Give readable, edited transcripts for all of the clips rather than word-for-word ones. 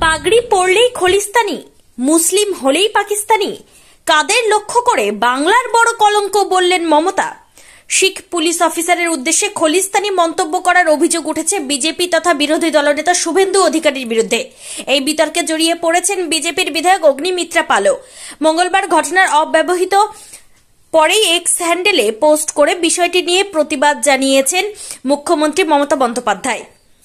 পাগড়ি পরলেই খলিস্তানি, মুসলিম হলেই পাকিস্তানি, কাদের লক্ষ্য করে বাংলার বড় কলঙ্ক বললেন মমতা। শিখ পুলিশ অফিসারের উদ্দেশ্যে খলিস্তানি মন্তব্য করার অভিযোগ উঠেছে বিজেপি তথা বিরোধী দলনেতা শুভেন্দু অধিকারীর বিরুদ্ধে। এই বিতর্কে জড়িয়ে পড়েছেন বিজেপির বিধায়ক অগ্নিমিত্রা পালও। মঙ্গলবার ঘটনার অব্যবহিত পরেই এক্স হ্যান্ডেলে পোস্ট করে বিষয়টি নিয়ে প্রতিবাদ জানিয়েছেন মুখ্যমন্ত্রী মমতা বন্দ্যোপাধ্যায়।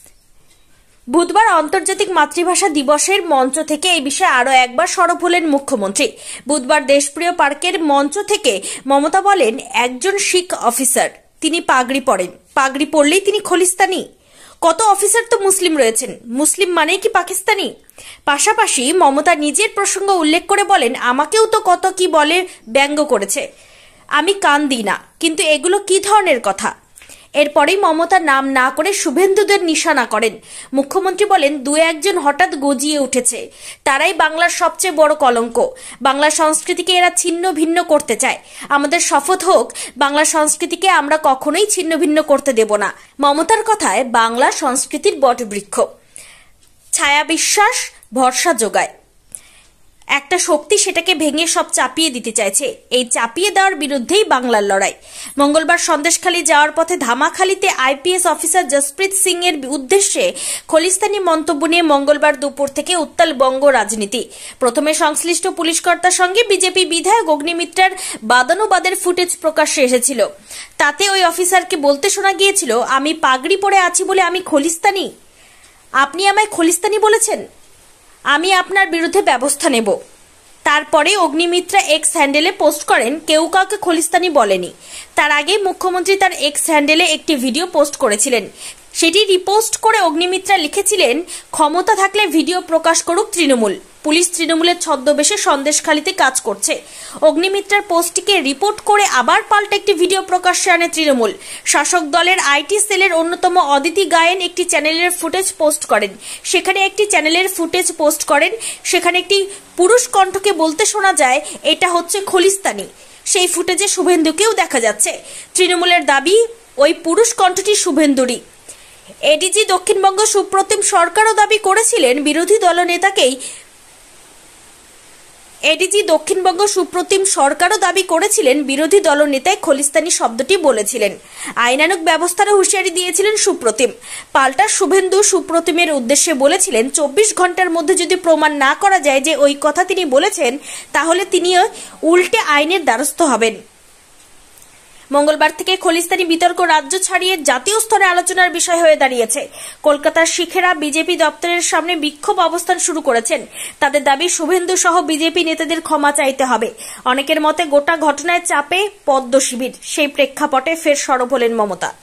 বুধবার আন্তর্জাতিক মাতৃভাষা দিবসের মঞ্চ থেকে এই বিষয়ে আরো একবার সরব হলেন মুখ্যমন্ত্রী। বুধবার দেশপ্রিয় পার্কের মঞ্চ থেকে মমতা বলেন, একজন শিখ অফিসার, তিনি পাগড়ি পরেন, পাগড়ি পরলেই তিনি খলিস্তানি। কত অফিসার তো মুসলিম রয়েছেন, মুসলিম মানেই কি পাকিস্তানি? পাশাপাশি মমতা নিজের প্রসঙ্গ উল্লেখ করে বলেন, আমাকেও তো কত কি বলে ব্যঙ্গ করেছে, আমি কান দিই না, কিন্তু এগুলো কি ধরনের কথা? এরপরেই মমতা নাম না করে শুভেন্দুদের নিশানা করেন। মুখ্যমন্ত্রী বলেন, দু একজন হঠাৎ গজিয়ে উঠেছে, তারাই বাংলার সবচেয়ে বড় কলঙ্ক। বাংলা সংস্কৃতিকে এরা ছিন্ন ভিন্ন করতে চায়। আমাদের শপথ হোক, বাংলা সংস্কৃতিকে আমরা কখনোই ছিন্ন ভিন্ন করতে দেব না। মমতার কথায় বাংলা সংস্কৃতির বটবৃক্ষ, ছায়া বিশ্বাস ভরসা যোগায় একটা শক্তি, সেটাকে ভেঙে সব চাপিয়ে দিতে চাইছে। এই চাপিয়ে দেওয়ার বিরুদ্ধেই বাংলার লড়াই। মঙ্গলবার সন্দেশখালী যাওয়ার পথে ধামাখালীতে আইপিএস অফিসার জসপ্রীত সিং এর উদ্দেশ্যে খলিস্তানি মন্তব্য নিয়ে মঙ্গলবার দুপুর থেকে উত্তাল বঙ্গ রাজনীতি। প্রথমে সংশ্লিষ্ট পুলিশকর্তার সঙ্গে বিজেপি বিধায়ক অগ্নিমিত্রার বাদানুবাদের ফুটেজ প্রকাশ্যে এসেছিল। তাতে ওই অফিসারকে বলতে শোনা গিয়েছিল, আমি পাগড়ি পরে আছি বলে আমি খলিস্তানি? আপনি আমায় খলিস্তানি বলেছেন, আমি আপনার বিরুদ্ধে ব্যবস্থা নেব। তারপরে অগ্নিমিত্রা এক্স হ্যান্ডেলে পোস্ট করেন, কেউ কাউকে খলিস্তানি বলেনি। তার আগে মুখ্যমন্ত্রী তার এক্স হ্যান্ডেলে একটি ভিডিও পোস্ট করেছিলেন। সেটি রিপোস্ট করে অগ্নিমিত্রা লিখেছিলেন, ক্ষমতা থাকলে ভিডিও প্রকাশ করুক তৃণমূল, পুলিশ তৃণমূলের ছদ্মবেশে সন্দেশখালীতে কাজ করছে। অগ্নিমিত্রার পোস্টটিকে রিপোর্ট করে আবার পাল্টা একটি ভিডিও প্রকাশ্যে আনে তৃণমূল। শাসক দলের আইটি সেলের অন্যতম অদিতি গায়েন একটি চ্যানেলের ফুটেজ পোস্ট করেন। সেখানে একটি পুরুষ কণ্ঠকে বলতে শোনা যায়, এটা হচ্ছে খলিস্তানি। সেই ফুটেজে শুভেন্দুকেও দেখা যাচ্ছে। তৃণমূলের দাবি, ওই পুরুষ কণ্ঠটি শুভেন্দুরই। এডিজি দক্ষিণবঙ্গ সুপ্রতিম সরকারও দাবি করেছিলেন বিরোধী দলনেতাকেই বিরোধী দলনেতাই খলিস্তানি শব্দটি বলেছিলেন। আইনানুগ ব্যবস্থারও হুঁশিয়ারি দিয়েছিলেন সুপ্রতিম। পাল্টা শুভেন্দু সুপ্রতিমের উদ্দেশ্যে বলেছিলেন, 24 ঘন্টার মধ্যে যদি প্রমাণ না করা যায় যে ওই কথা তিনি বলেছেন, তাহলে তিনি উল্টে আইনের দ্বারস্থ হবেন। মঙ্গলবার থেকে খলিস্তানি বিতর্ক রাজ্য ছাড়িয়ে জাতীয় স্তরে আলোচনার বিষয় হয়ে দাঁড়িয়েছে। কলকাতার শিখেরা বিজেপি দপ্তরের সামনে বিক্ষোভ অবস্থান শুরু করেছেন। তাদের দাবি, শুভেন্দু সহ বিজেপি নেতাদের ক্ষমা চাইতে হবে। অনেকের মতে গোটা ঘটনায় চাপে পদ্ম শিবির। সেই প্রেক্ষাপটে ফের সরব হলেন মমতা।